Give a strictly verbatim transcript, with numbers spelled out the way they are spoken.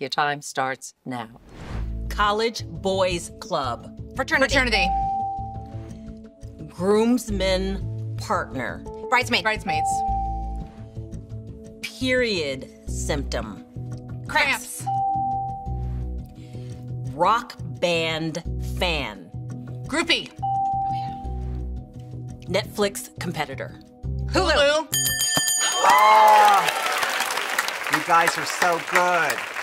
Your time starts now. College Boys Club. Fraternity. Fraternity. Groomsmen partner. Bridesmaid. Bridesmaids. Period symptom. Cramps. Rock band fan. Groupie. Netflix competitor. Hulu. Hulu. Oh, you guys are so good.